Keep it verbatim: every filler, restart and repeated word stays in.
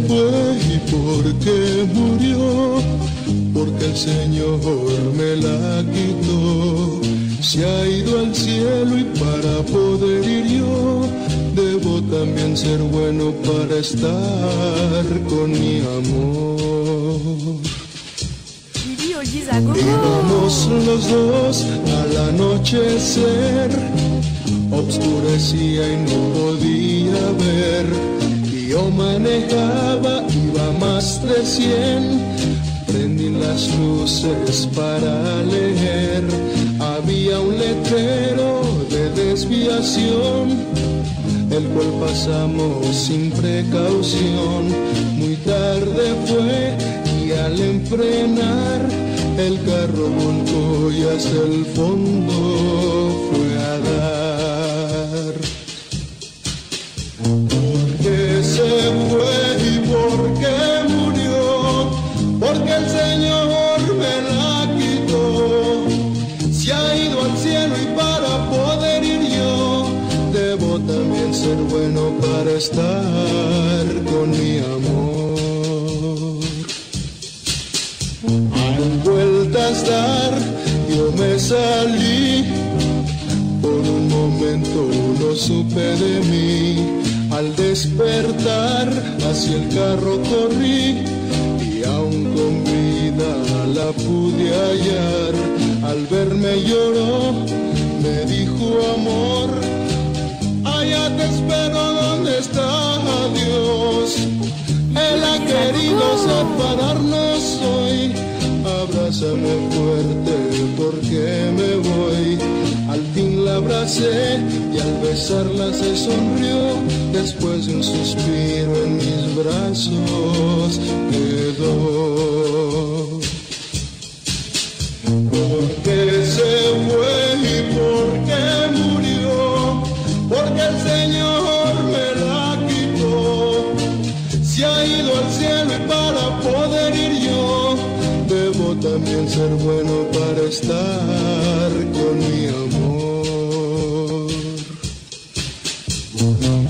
fue y por qué murió, porque el Señor me la quitó. Se ha ido al cielo y para poder ir yo, debo también ser bueno para estar con mi amor. Íbamos los dos al anochecer, oscurecía y no podía ver. Y yo manejaba, iba más de cien, prendí las luces para leer. Había un letrero de desviación, el cual pasamos sin precaución. Muy tarde fue y al enfrenar el carro volcó y hasta el fondo fue a dar. ¿Por qué se fue y por qué murió? Porque el Señor me la quitó. Se ha ido al cielo y para poder ir yo, debo también ser bueno para estar con mi amor. Al vueltas dar, yo me salí, por un momento no supe de mí. Al despertar hacia el carro corrí y aún con vida la pude hallar. Al verme lloró, me dijo amor, allá te espero donde está Dios. Él ha querido separarnos hoy, abrázame fuerte porque me voy. Al fin la abracé y al besarla se sonrió, después de un suspiro en mis brazos quedó. ¿Por qué se fue y por qué murió? Porque el Señor me la quitó. Se ha ido al cielo y para poder ir yo, debo también ser bueno para estar con mi amor.